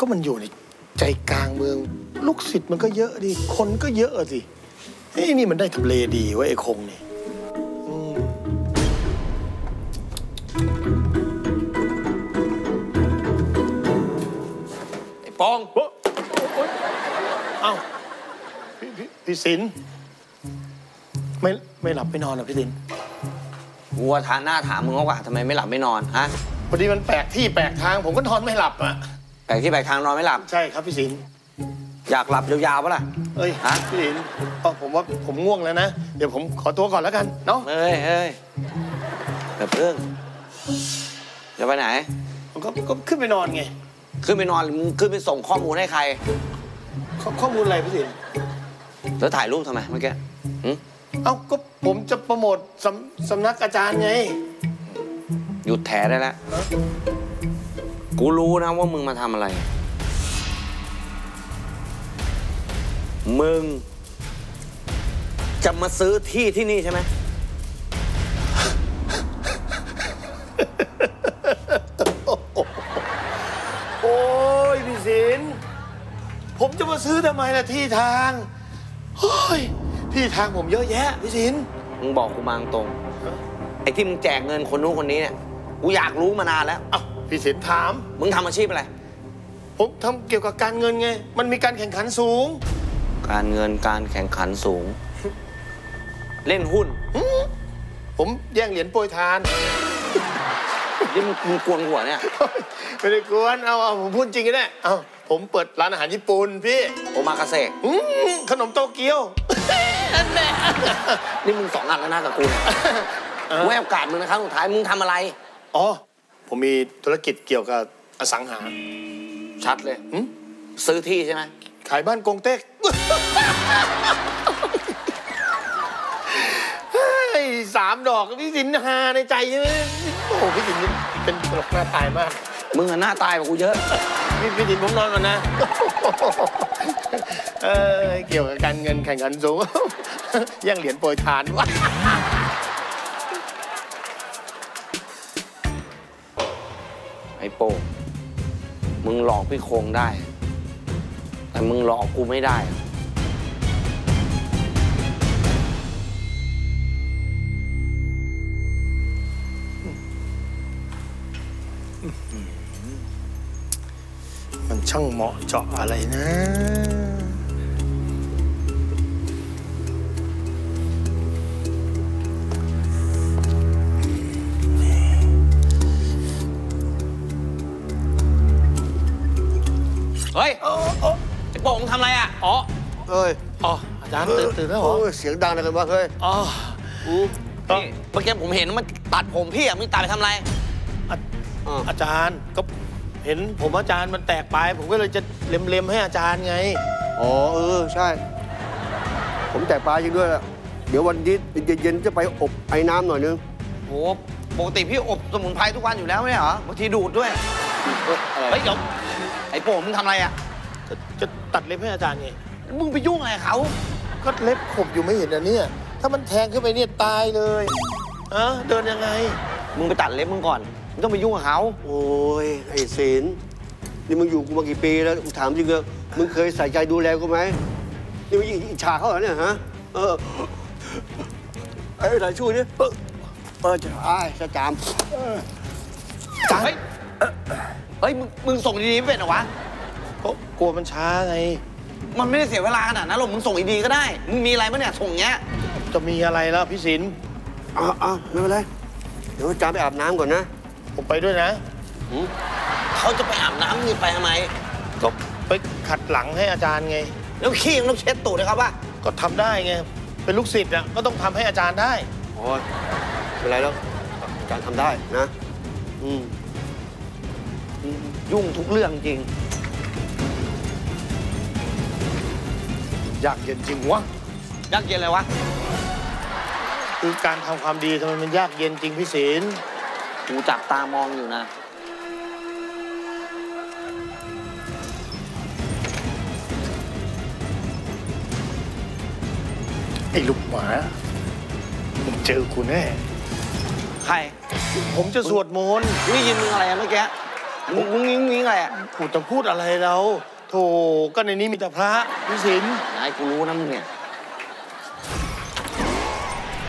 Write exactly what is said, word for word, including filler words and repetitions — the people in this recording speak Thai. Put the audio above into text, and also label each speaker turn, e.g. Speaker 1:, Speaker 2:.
Speaker 1: มันอยู่ในใจกลางเมืองลูกศิษย์มันก็เยอะดิคนก็เยอะสิไอ้นี่มันได้ทำเลดีวะไอ้คงนี่
Speaker 2: ไอ้ปอง
Speaker 1: เอ้าพี่พี่ศิลป์ไม่ไม่หลับไม่นอนหรอพี่ศิลป์
Speaker 2: วัวทานหน้าถามมึงว่าทำไมไม่หลับไม่นอนฮะ
Speaker 1: พอดีมันแปลกที่แปลกทางผมก็นอนไม่หลับอ่ะ
Speaker 2: แปลกที่แปลกทางนอนไม่หลับ
Speaker 1: ใช่ครับพี่ศิลป์
Speaker 2: อยากหลับยาวๆปะล่ะ
Speaker 1: เอ้ยฮะพี่ศิลป์ผมว่าผมง่วงแล้วนะเดี๋ยวผมขอตัวก่อนแล้วกันเนาะ
Speaker 2: เฮ้ยเฮ้ยแบบเรื่องจะไปไหน
Speaker 1: ผมก็ก็ขึ้นไปนอนไง
Speaker 2: ขึ้นไปนอนมึงขึ้นไปส่งข้อมูลให้ใคร
Speaker 1: ข้อมูลอะไรพี่ศิลป์
Speaker 2: แล้วถ่ายรูปทำไมเมื่อกี้
Speaker 1: เอ้าก็ผมจะโปรโมทสำสำนักอาจารย์ไง
Speaker 2: หยุดแถได้แล้วกูรู้นะว่ามึงมาทำอะไรมึงจะมาซื้อที่ที่นี่ใช่ไหม
Speaker 1: โอ้ยพี่ศิลป์ผมจะมาซื้อทำไมล่ะที่ทางเฮ้ยที่ทางผมเยอะแยะพี่ศิลป์
Speaker 2: มึงบอกกูมาตรงไอ้ที่มึงแจกเงินคนนู้นคนนี้เนี่ยกูอยากรู้มานานแล้ว
Speaker 1: อ้าวพี่ศิลป์ถาม
Speaker 2: มึงทำอาชีพอะไร
Speaker 1: ผมทำเกี่ยวกับการเงินไงมันมีการแข่งขันสูง
Speaker 2: การเงินการแข่งขันสูงเล่นหุ้น
Speaker 1: ผมแย่งเหรียญโปรยทาน
Speaker 2: นี่มึงมึงกวนหัวเนี่ย
Speaker 1: ไม่ได้กวนเอาเอาผมพูดจริงก็ได้เอาผมเปิดร้านอาหารญี่ปุ่นพี่
Speaker 2: โอมากาเสะ
Speaker 1: ขนมโตเกียว
Speaker 2: นี่มึงสองอันแล้วนะกับกูแววกาดมึงนะครับสุดท้ายมึงทำอะไร
Speaker 1: อ๋อผมมีธุรกิจเกี่ยวกับอสังหา
Speaker 2: ชัดเลยซื้อที่ใช่ไหม
Speaker 1: ขายบ้านกงเต็กสามดอกพี่สินฮาในใจใช่ไหมโอ้พี่สินเป็นตลกหน้าตายมาก
Speaker 2: มึงอะหน้าตายกว่ากูเยอะ
Speaker 1: พี่พี่สินผมนอนก่อนนะเออเกี่ยวกับการเงินแข่งขันสูงแย่งเหรียญโปรยทานวะ
Speaker 2: ไอ้โป้มึงหลอกพี่โคงได้แต่มึงหลอกกูไม่ได้
Speaker 1: มันช่างเหมาะเจาะอะไรนะ
Speaker 2: เฮ้ยไอ้โป่งทำอะไรอ่ะอ๋อ
Speaker 1: เอ้ยอ๋ออาจารย์ตื่นตื่นแล้วเหรอเสียงดังอะไรกันวะเฮ้ยอ๋อ
Speaker 2: นี่เมื่อกี้ผมเห็นมันตัดผมพี่อ่ะมึงตัดไปทำอะไร
Speaker 1: อาจารย์ก็เห็นผมอาจารย์มันแตกไปผมก็เลยจะเล็มๆให้อาจารย์ไง
Speaker 3: อ๋อเออใช่ผมแตกปลาจริงด้วยเดี๋ยววันนี้เย็นๆจะไปอบไอ้น้ำหน่อยนึง
Speaker 2: โอ้ปกติพี่อบสมุนไพรทุกวันอยู่แล้วไม่เหรอบางทีดูดด้วยเฮ้ยเดี๋ยวไอ้โป่งมึงทำอะไรอ่ะ
Speaker 1: จะตัดเล็บให้อาจารย์ไง
Speaker 2: มึงไปยุ่งอะไรเขา
Speaker 1: ก็เล็บขบอยู่ไม่เห็นอ่ะเนี่ยถ้ามันแทงขึ้นไปเนี่ยตายเลยอะเดินยังไง
Speaker 2: มึงไปตัดเล็บมึงก่อนมึงต้องไปยุ่งกับเขา
Speaker 3: โอ้ยไอ้ศิลป์นี่มึงอยู่กูมากี่ปีแล้วถามจริงเลยมึงเคยใส่ใจดูแลกูไหมนี่มึงอิจฉาเขาเหรอเนี่ยฮะเออไอ้ถ่ายช่วยนี่เออจะไอ้จะจาม
Speaker 2: จามเฮ้ยเฮ้ยมึงมึงส่งดีๆไม่เป็นหรอวะ
Speaker 1: ก็กลัวมันช้าไง
Speaker 2: มันไม่ได้เสียเวลาขนาดนั้นหรอกมึงส่งดีๆก็ได้มึงมีอะไรมั้ยเนี่ยส่งเงี้ย
Speaker 1: จะมีอะไรแล้วพี่ศิลป์
Speaker 3: อ้าวอ้าวไม่เป็นไรเดี๋ยวจามไปอาบน้ำก่อนนะ
Speaker 1: ผมไปด้วยนะ
Speaker 2: เขาจะไปอาบน้ำนี่ไปทำไม
Speaker 1: ก็ไปขัดหลังให้อาจารย์ไง
Speaker 2: แล้วขี้ต้องเช็ดตูดนะครับว่า
Speaker 1: ก็ทำได้ไงเป็นลูกศิษย์อ่ะก็ต้องทำให้อาจารย์ได้
Speaker 3: โอ้ยไม่เป็นไรแล้วอาจารย์ทำได้นะอืม
Speaker 2: ยุ่งทุกเรื่องจริง
Speaker 1: ยากเย็นจริงวะ
Speaker 2: ยากเย็นอะไรวะ
Speaker 1: คือการทำความดีทำไมมันยากเย็นจริงพี่ศิลป์
Speaker 2: กูจับตามองอยู่นะ
Speaker 1: ไอ้ลูกหมาผมเจอคุณแน่
Speaker 2: ใคร
Speaker 1: ผมจะสวดมนต์
Speaker 2: นี่ยินมึงอะไรเมื่อกี้มึงมึงงิ้งงิ้งอะไรอ่ะ
Speaker 1: กูจะพูดอะไรแล้วโถก็ในนี้มีแต่พระพี่สิน
Speaker 2: อย่าให้กูรู้นะมึงเนี่ย